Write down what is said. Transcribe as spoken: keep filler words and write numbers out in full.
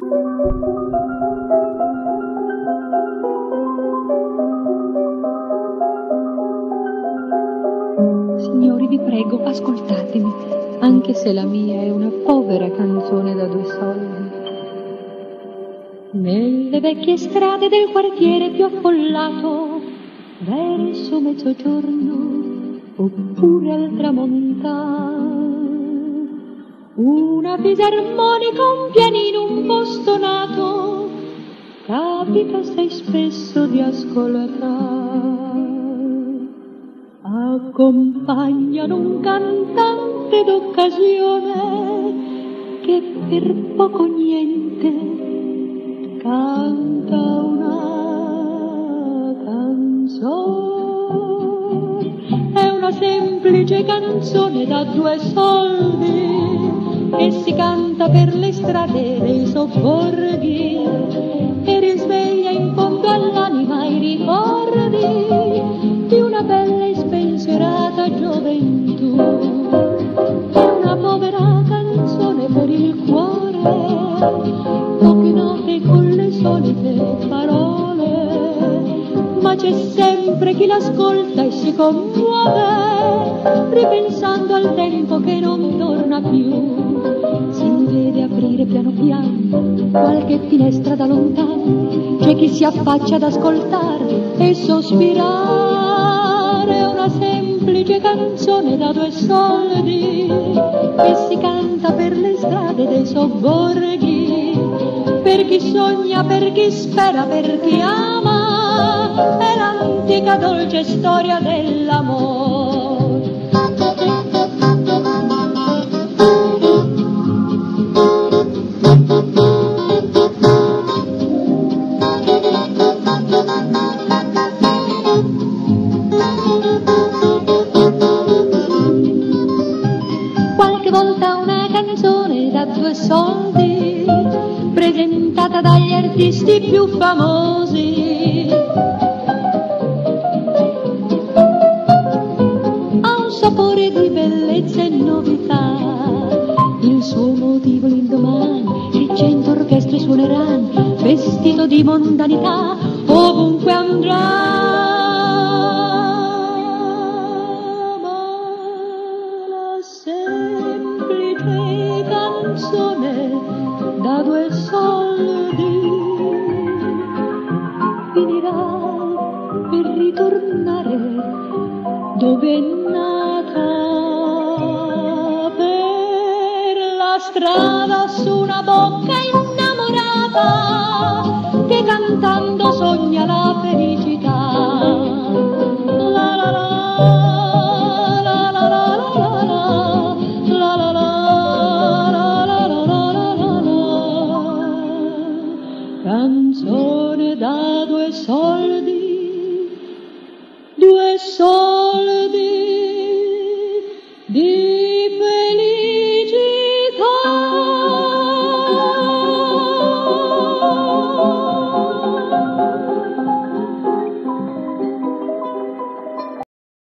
Signori, vi prego, ascoltatemi, anche se la mia è una povera canzone da due soldi. Nelle vecchie strade del quartiere più affollato, verso mezzogiorno oppure al tramontare, una fisarmonica, un pianino, un bostonato, capita assai spesso di ascoltare. Accompagnano un cantante d'occasione che per poco niente canta una canzone. È una semplice canzone da due soldi che si canta per le strade dei sobborghi e risveglia in fondo all'anima i ricordi di una bella e spensierata gioventù. È una povera canzone per il cuore, poche note con le solite parole, ma c'è sempre chi l'ascolta e si commuove, ripensando al tempo che non torna più. Si vede aprire piano piano qualche finestra da lontano, c'è chi si affaccia ad ascoltare e sospirare. È una semplice canzone da due soldi che si canta per le strade dei sobborghi, per chi sogna, per chi spera, per chi ama. È l'antica dolce storia dell'amore. Qualche volta una canzone da due soldi, presentata dagli artisti più famosi, ha un sapore di bellezza e novità. Il suo motivo l'indomani, il cento orchestre suoneranno, vestito di mondanità, ovunque andrà. Da due soldi finirà per ritornare dove è nata, per la strada su una bocca innamorata che cantando sogna la felicità. La la la. Canzone da due soldi, due soldi.